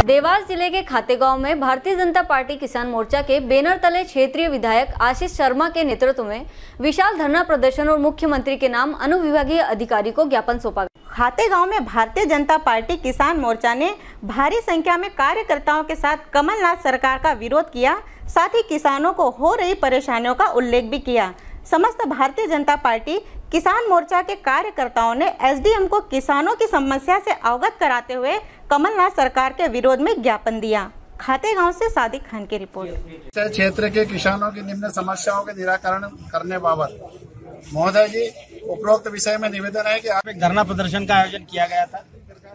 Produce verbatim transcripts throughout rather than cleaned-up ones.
देवास जिले के खातेगांव में भारतीय जनता पार्टी किसान मोर्चा के बैनर तले क्षेत्रीय विधायक आशीष शर्मा के नेतृत्व में विशाल धरना प्रदर्शन और मुख्यमंत्री के नाम अनुविभागीय अधिकारी को ज्ञापन सौंपा। खातेगांव में भारतीय जनता पार्टी किसान मोर्चा ने भारी संख्या में कार्यकर्ताओं के साथ कमलनाथ सरकार का विरोध किया, साथ ही किसानों को हो रही परेशानियों का उल्लेख भी किया। समस्त भारतीय जनता पार्टी किसान मोर्चा के कार्यकर्ताओं ने एसडीएम को किसानों की समस्या से अवगत कराते हुए कमलनाथ सरकार के विरोध में ज्ञापन दिया। खातेगांव से सादिक खान की रिपोर्ट। क्षेत्र के किसानों की निम्न समस्याओं के निराकरण करने बाबत महोदय जी, उपरोक्त विषय में निवेदन है कि आप एक धरना प्रदर्शन का आयोजन किया गया था।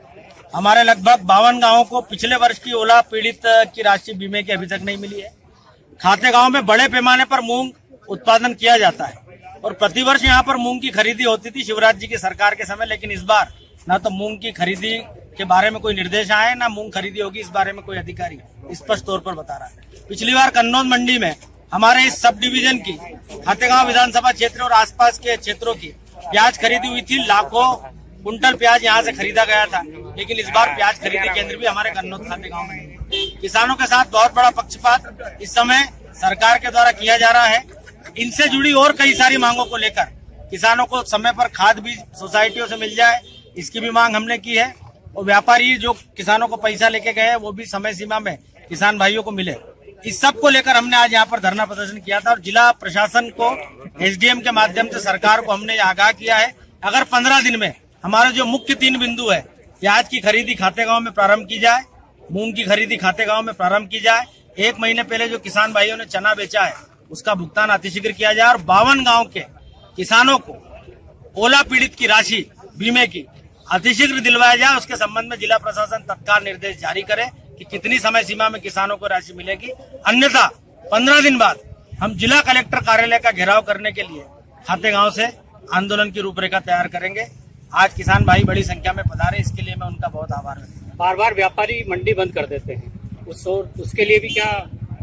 हमारे लगभग बावन गांवों को पिछले वर्ष की ओला पीड़ित की राशि बीमे की अभी तक नहीं मिली है। खातेगांव में बड़े पैमाने पर मूंग उत्पादन किया जाता है और प्रतिवर्ष यहाँ पर मूंग की खरीदी होती थी शिवराज जी की सरकार के समय, लेकिन इस बार न तो मूंग की खरीदी के बारे में कोई निर्देश आए, न मूंग खरीदी होगी इस बारे में कोई अधिकारी स्पष्ट तौर पर बता रहा है। पिछली बार कन्नौज मंडी में हमारे इस सब डिवीजन की खातेगांव विधानसभा क्षेत्र और आसपास के क्षेत्रों की प्याज खरीदी हुई थी। लाखों कुंटल प्याज यहाँ से खरीदा गया था, लेकिन इस बार प्याज खरीदी केंद्र भी हमारे कन्नौज खातेगांव में नहीं। किसानों के साथ बहुत बड़ा पक्षपात इस समय सरकार के द्वारा किया जा रहा है। इनसे जुड़ी और कई सारी मांगों को लेकर किसानों को समय पर खाद बीज सोसाइटियों से मिल जाए, इसकी भी मांग हमने की है। और व्यापारी जो किसानों को पैसा लेके गए वो भी समय सीमा में किसान भाइयों को मिले। इस सब को लेकर हमने आज यहाँ पर धरना प्रदर्शन किया था और जिला प्रशासन को एसडीएम के माध्यम से सरकार को हमने आगाह किया है, अगर पंद्रह दिन में हमारे जो मुख्य तीन बिंदु है, प्याज की खरीदी खातेगांव में प्रारंभ की जाए, मूंग की खरीदी खातेगांव में प्रारंभ की जाए, एक महीने पहले जो किसान भाइयों ने चना बेचा है उसका भुगतान अतिशीघ्र किया जाए और बावन गांव के किसानों को ओला पीड़ित की राशि बीमे की अतिशीघ्र दिलवाया जाए। उसके संबंध में जिला प्रशासन तत्काल निर्देश जारी करे कि कितनी समय सीमा में किसानों को राशि मिलेगी, अन्यथा पंद्रह दिन बाद हम जिला कलेक्टर कार्यालय का घेराव करने के लिए खातेगांव से आंदोलन की रूपरेखा तैयार करेंगे। आज किसान भाई बड़ी संख्या में पधारे, इसके लिए मैं उनका बहुत आभार व्यक्त करता हूं। बार बार व्यापारी मंडी बंद कर देते हैं, उस और उसके लिए भी क्या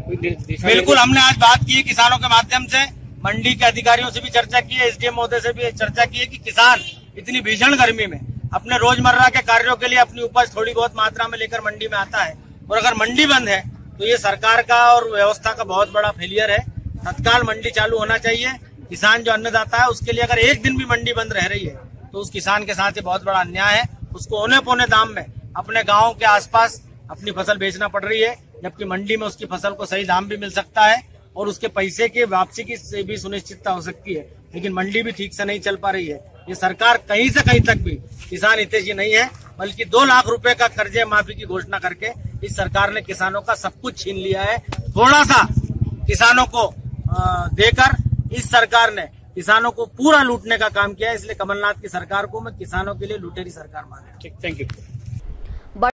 बिल्कुल हमने आज बात की किसानों के माध्यम से, मंडी के अधिकारियों से भी चर्चा की है, एसडीएम महोदय से भी चर्चा की है कि किसान इतनी भीषण गर्मी में अपने रोजमर्रा के कार्यों के लिए अपनी उपज थोड़ी बहुत मात्रा में लेकर मंडी में आता है और अगर मंडी बंद है तो ये सरकार का और व्यवस्था का बहुत बड़ा फेलियर है। तत्काल मंडी चालू होना चाहिए। किसान जो अन्नदाता है उसके लिए अगर एक दिन भी मंडी बंद रह रही है तो उस किसान के साथ ये बहुत बड़ा अन्याय है। उसको औने पौने दाम में अपने गाँव के आसपास अपनी फसल बेचना पड़ रही है, जबकि मंडी में उसकी फसल को सही दाम भी मिल सकता है और उसके पैसे की वापसी की से भी सुनिश्चितता हो सकती है, लेकिन मंडी भी ठीक से नहीं चल पा रही है। ये सरकार कहीं से कहीं तक भी किसान हितैषी नहीं है, बल्कि दो लाख रुपए का कर्जे माफी की घोषणा करके इस सरकार ने किसानों का सब कुछ छीन लिया है। थोड़ा सा किसानों को देकर इस सरकार ने किसानों को पूरा लूटने का काम किया है। इसलिए कमलनाथ की सरकार को मैं किसानों के लिए लुटेरी सरकार मानता हूं। ठीक, थैंक यू।